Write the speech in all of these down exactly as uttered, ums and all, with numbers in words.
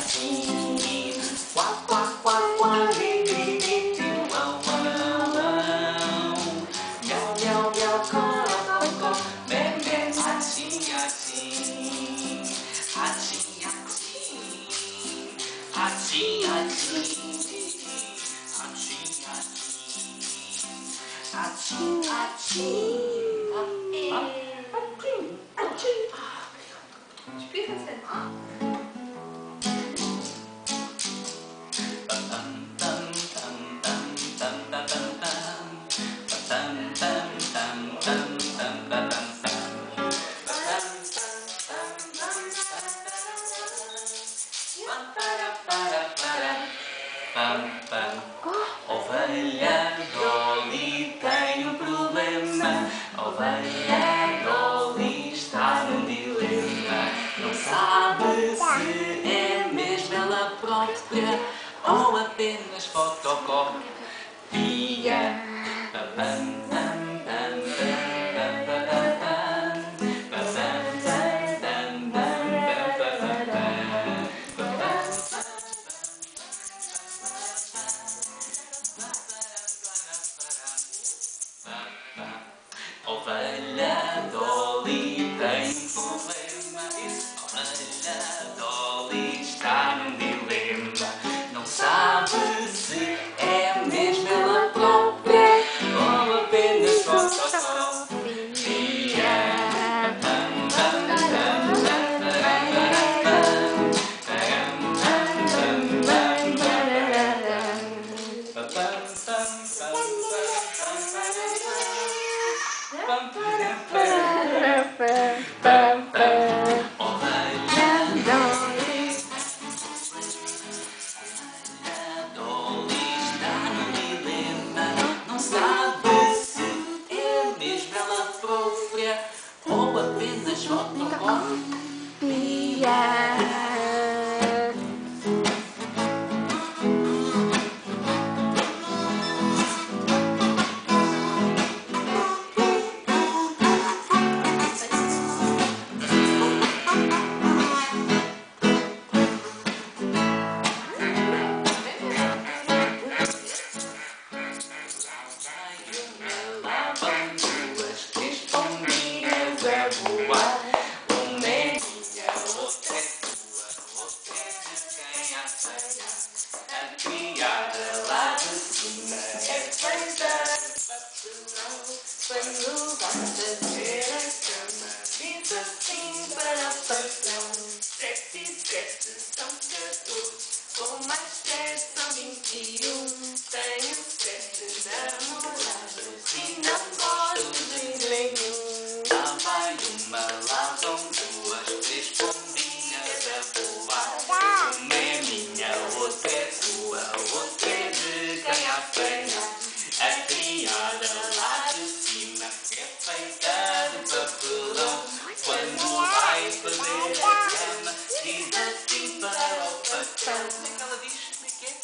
assim. Quá, quá, quá, quá, li, li, li, li, uau, uau, uau. Miau, miau, miau, corococó, mé, mé, assim, assim. Assim, assim. Assim, assim. Assim, assim. Assim, assim. Spiel es denn? Ovelha Dolly tem um problema. Ovelha Dolly está num dilema. Não sabe se é mesmo ela própria ou apenas fotocópia. Ovelha Dolly tem um problema. Ovelha Dolly está num dilema. Não sabe se é mesmo ela própria ou apenas fotocópia. Ou apenas fotocópia. Lá vão duas, três pombinhas a voar. Uma é minha, outra é tua, outra é de quem a tenha. A criada lá de cima é feita de papelão. Quando vai fazer a cama, diz assim para o patrão: sete e sete são catorze, com mais sete são vinte e um. Tenho sete namoradas e não gosto de nenhum. Lá vai uma, lá vão duas, três pombinhas a voar. Uma é minha, outra é tua, outra é de quem a apanha. A criada lá de cima é feita de papelão. Quando vai fazer a cama, diz assim para o patrão. Como é que ela diz? Como é que é?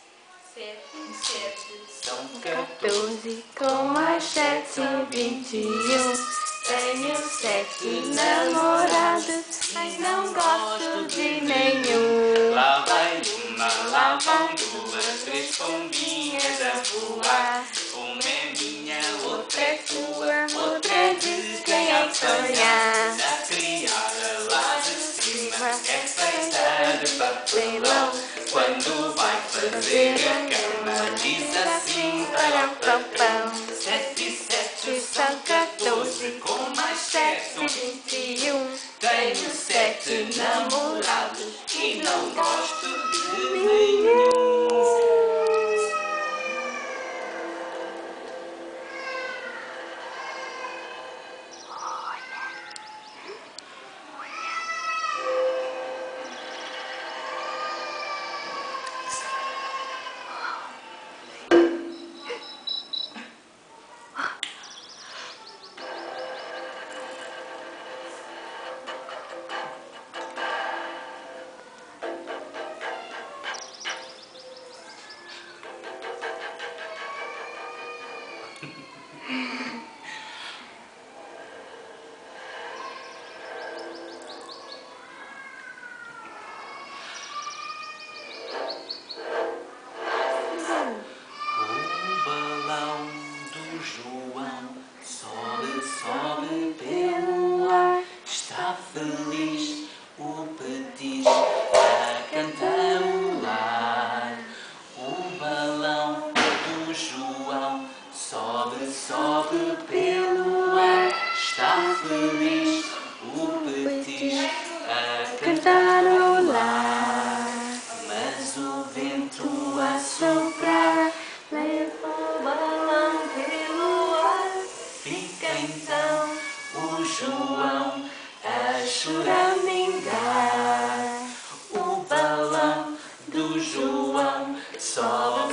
Sete, sete. São Catorze com mais sete são vinte e um. Tenho sete namoradas e não gosto de nenhum. Lá vai uma, lá vão duas, três pombinhas a voar. Uma é minha, outra é tua, outra é de quem a sonha. A criada lá de cima é feita de papelão. Quando vai fazer a cama, diz assim para o patrão: sete e sete são catorze, com mais sete são vinte e um. Tenho sete namorados e não gosto de nenhum.